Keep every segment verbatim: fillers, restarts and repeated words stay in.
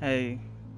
Hey.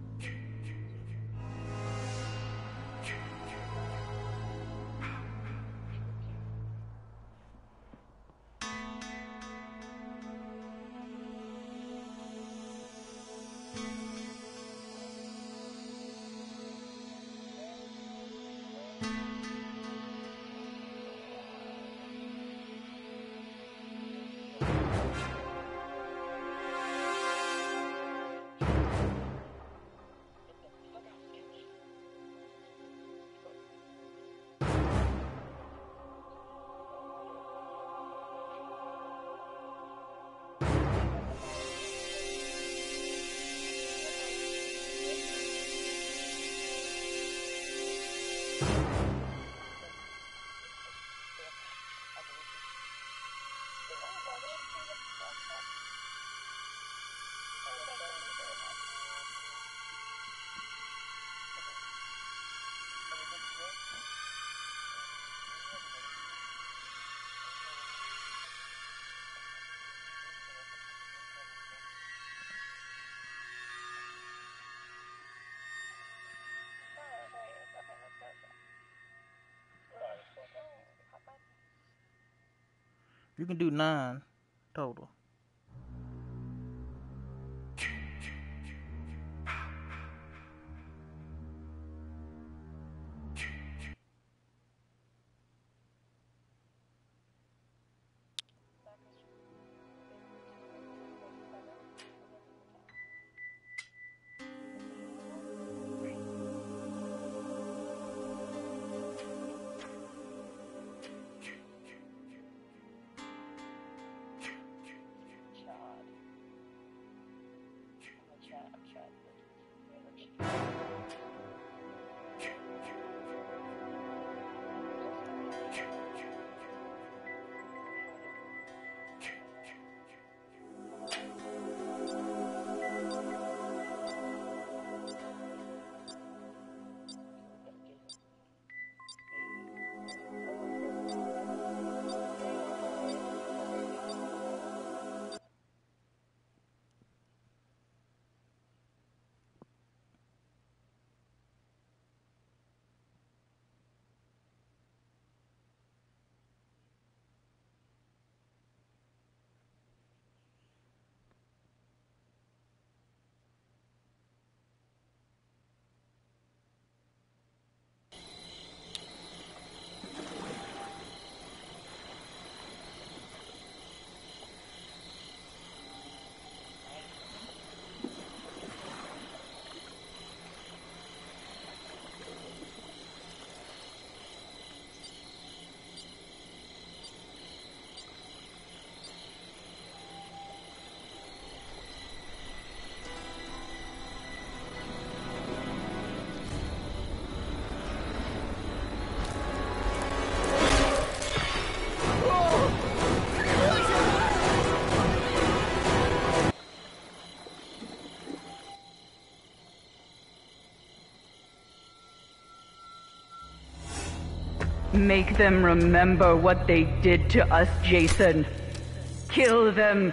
You can do nine total. Make them remember what they did to us, Jason. Kill them.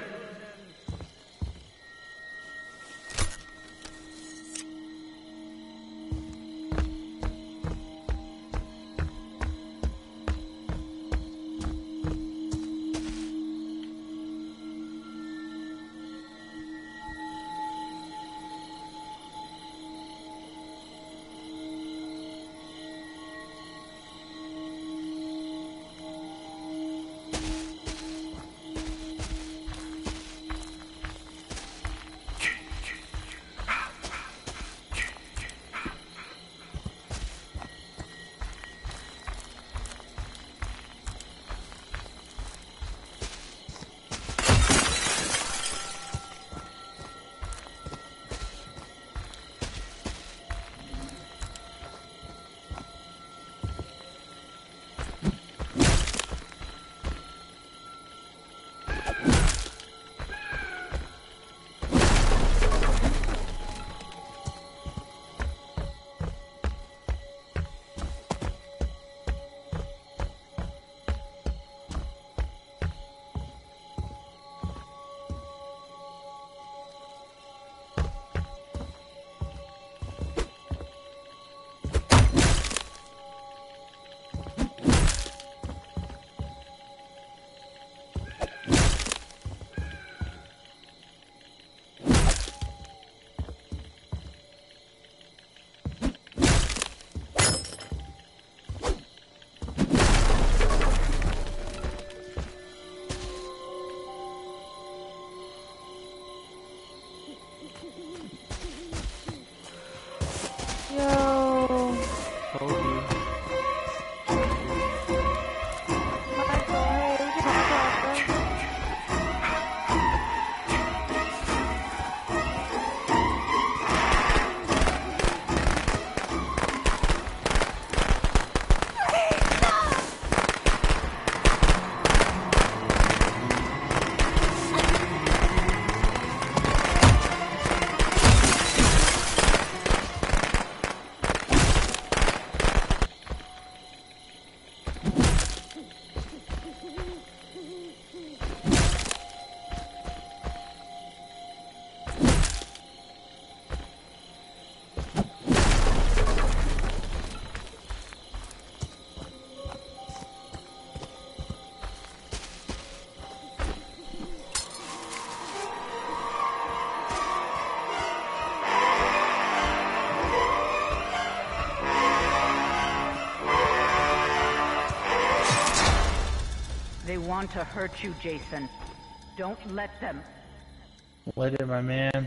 They want to hurt you, Jason. Don't let them. What did my mans?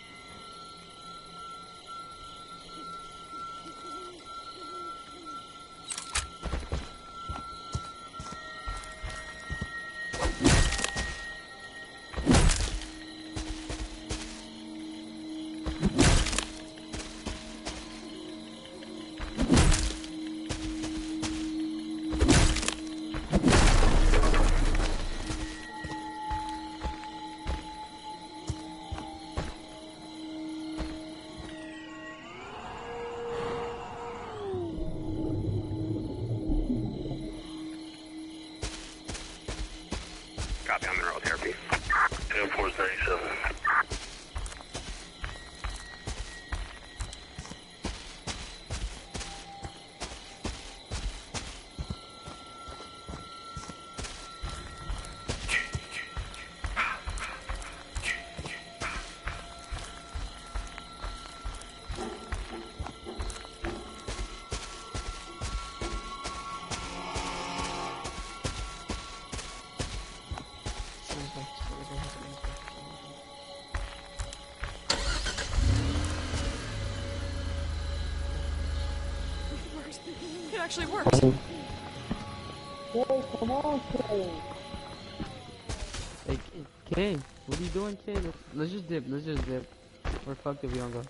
Copy, I'm in road therapy. ten four thirty-seven. It actually works. Whoa, come on, Kay. Hey, Kay, what are you doing, Kay? Let's, let's just dip, let's just dip. We're fucked if we don't go.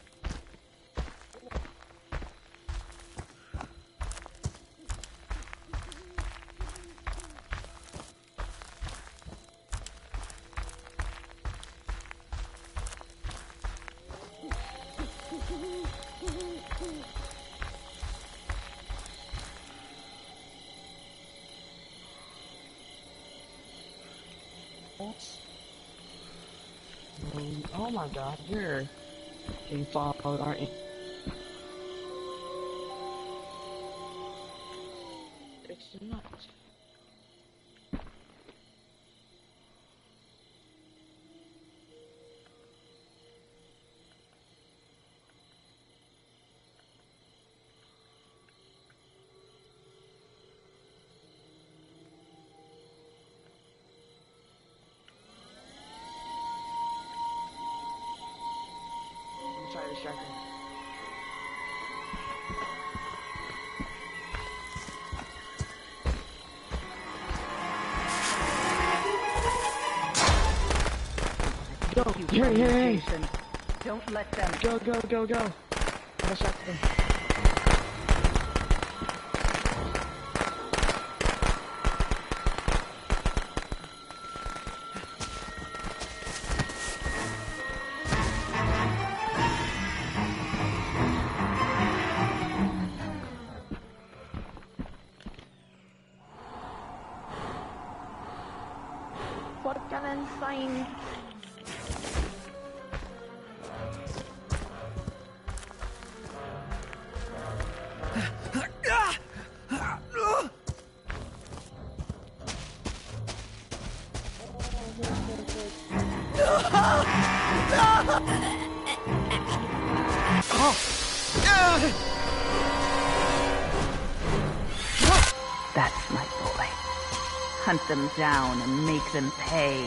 Oh my god, you're getting followed, aren't you? It's not. Try to distract him. Go! You Here, here, here! Jason. Don't let them. Go, go, go, go! I distracted him. Fucking insane. That's my boy. Hunt them down and make them pay.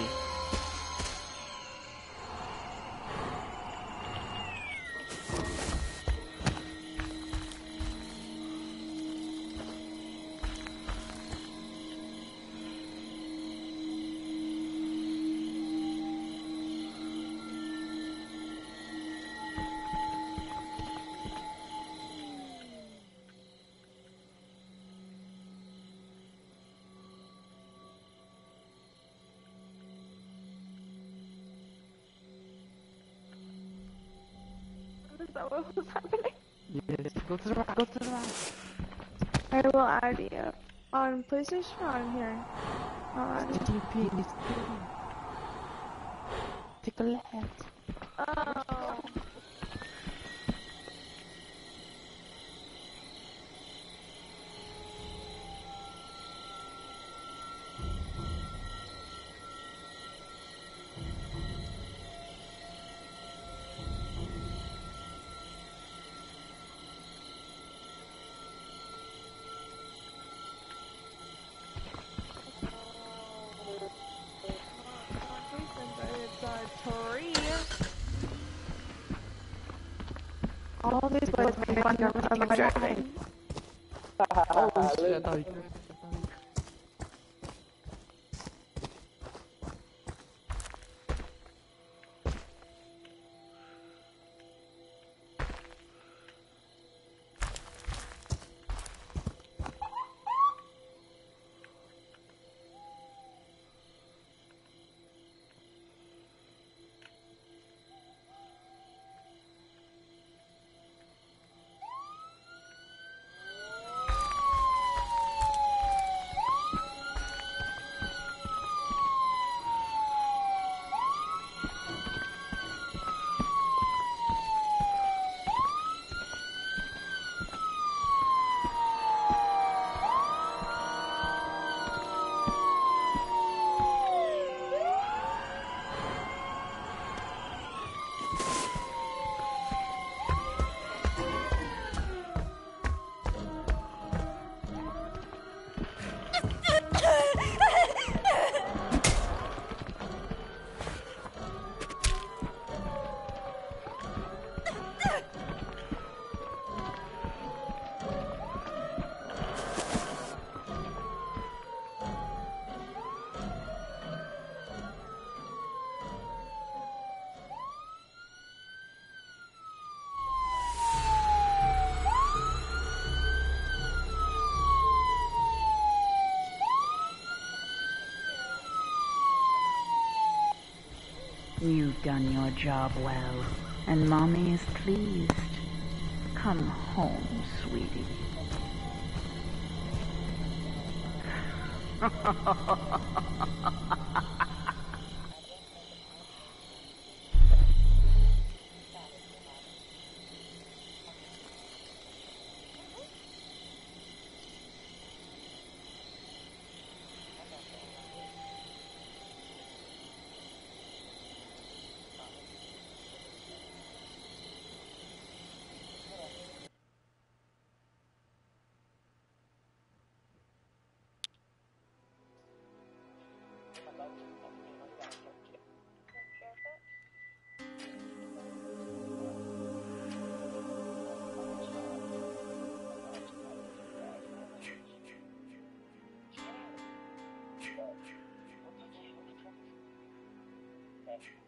Is that what was happening? Yes, go to the right, go to the right. I will add you. On PlayStation or on here? I'll add you. T P, it's take a left. Oh. all these boys make fun of my driving. Oh shit, I thought you You've done your job well, and Mommy is pleased. Come home, sweetie. Thank you.